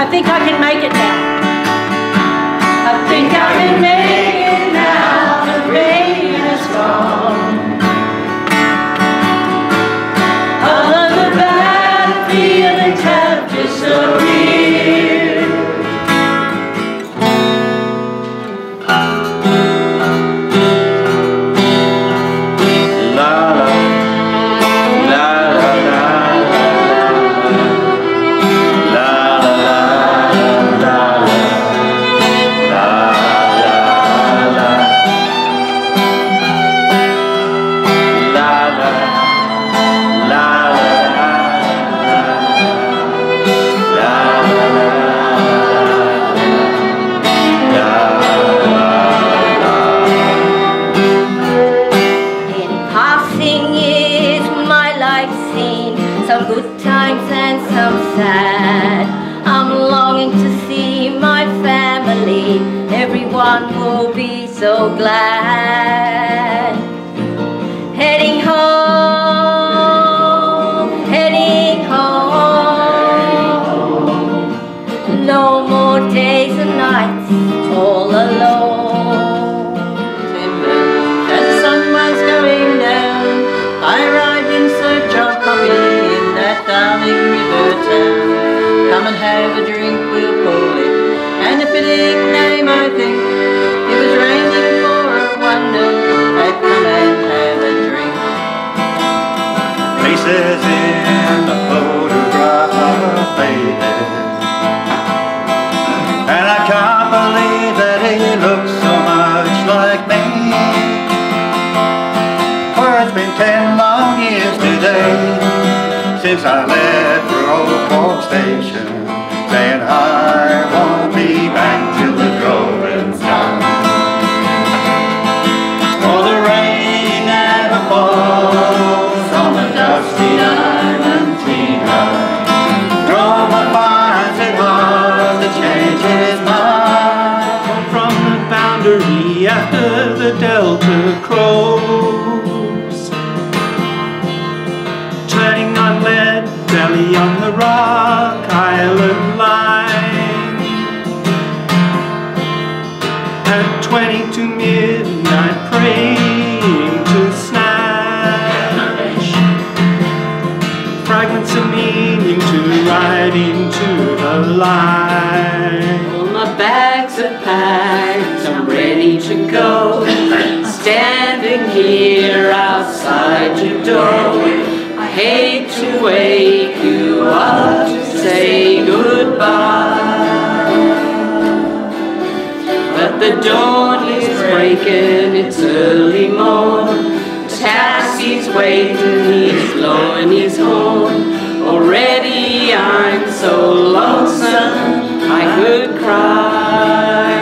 think I can make it now. I think I can make it now. The rain is gone. All of the bad feelings have disappeared. Some good times and some sad. I'm longing to see my family. Everyone will be so glad. Heading home, heading home. No more days and nights all alone. As the sun was going down, I arrived in search of coffee. Darling river town, come and have a drink, we'll call it. And a fitting name, I think. It was raining for a wonder. I'd come and have a drink. Faces in the photograph faded, and I can't believe that he looks so much like me. For it's been 10 long years today since I left for Old Fork Station, saying I won't be back till the drawing's done. For the rain never falls on the dusty Argentina. Drove finds it hard to change his mind. From the boundary after the Delta close, turning on lead belly on the Rock Island line. At 20 to midnight, praying to snatch fragments of meaning to ride into the light. All my bags are packed, I'm ready to go. Standing here outside your door, I hate to wake you up to say goodbye, but the dawn is breaking, it's early morn. Taxi's waiting, he's blowing his horn. Already I'm so lonesome I could cry.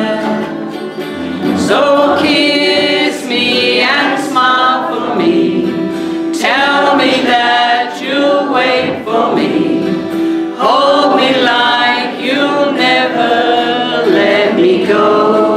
So kiss me and smile for me. Tell me that you'll wait for me. Hold me like you'll never let me go.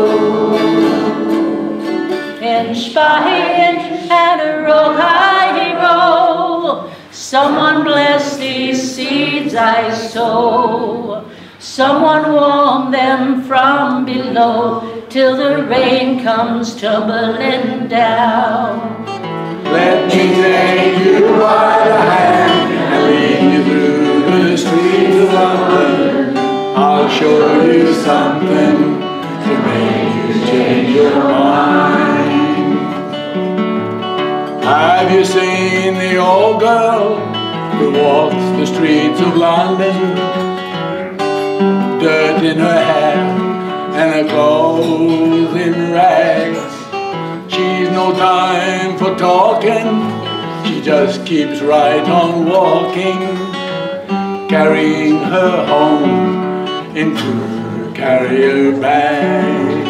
Inch by inch and a roll I roll. Someone bless these seeds I sow. Someone warm them from below till the rain comes tumbling down. Let me take you by the hand and lead you through the streets of London. I'll show you something to make you change your mind. Have you seen the old girl who walks the streets of London? Dirt in her hair and her clothes in rags. She's no time for talking, she just keeps right on walking, carrying her home into her carrier bag.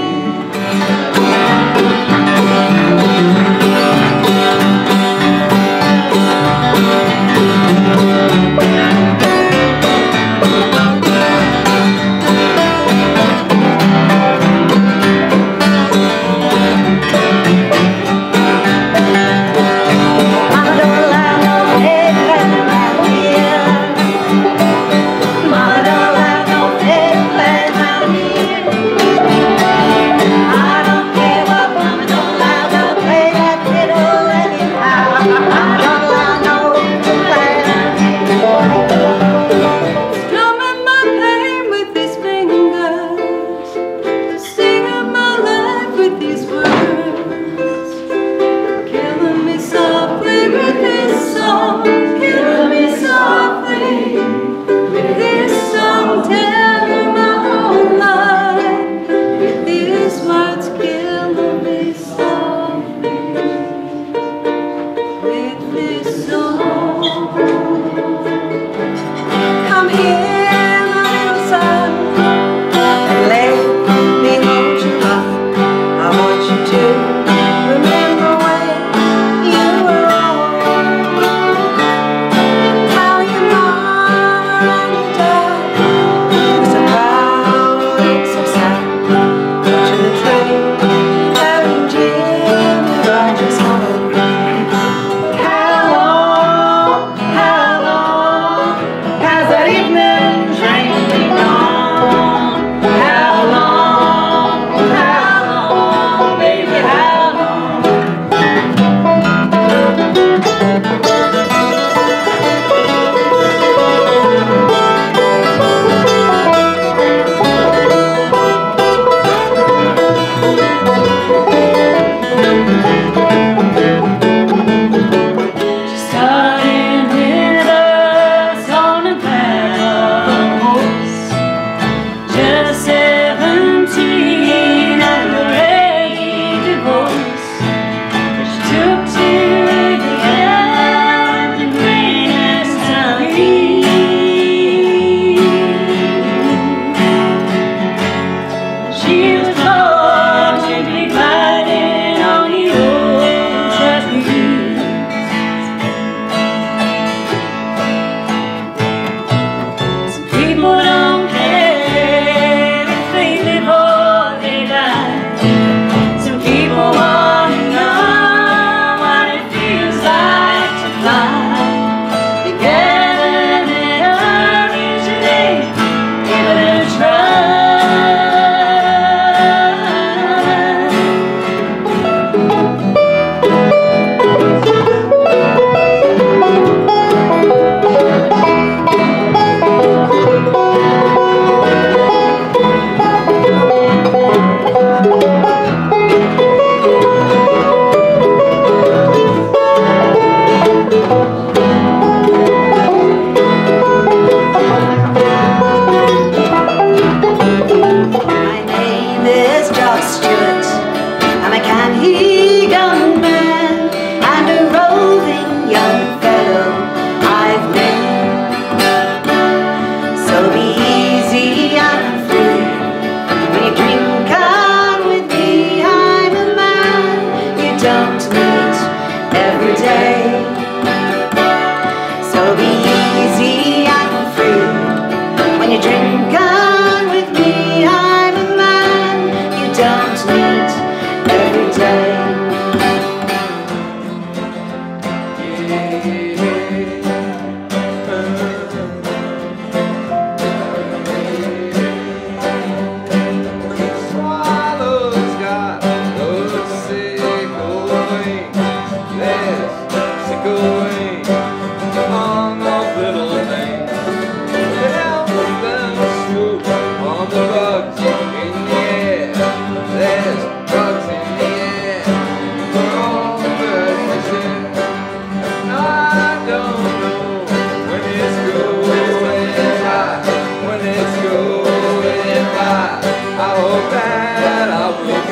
by. I hope that I will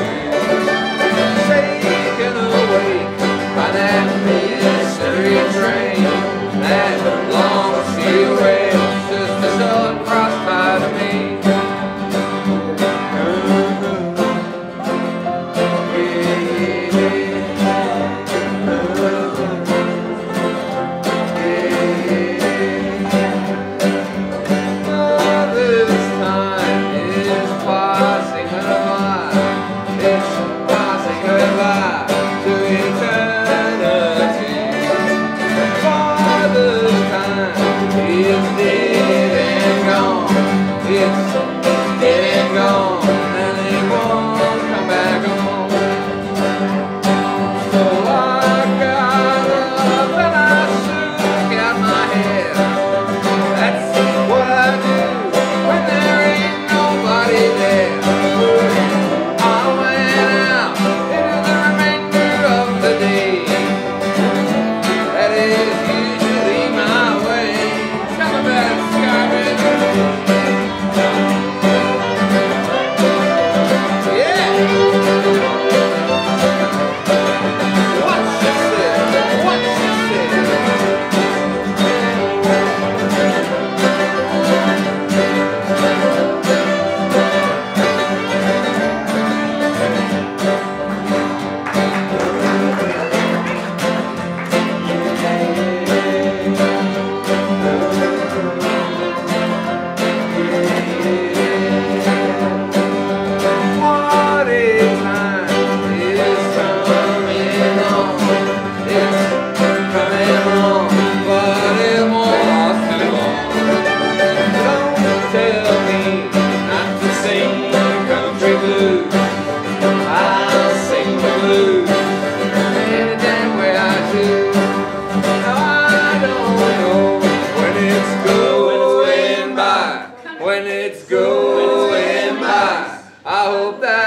be shaken awake by that mystery train that long steel rails just a short crossfire to me. When it's going by, I hope that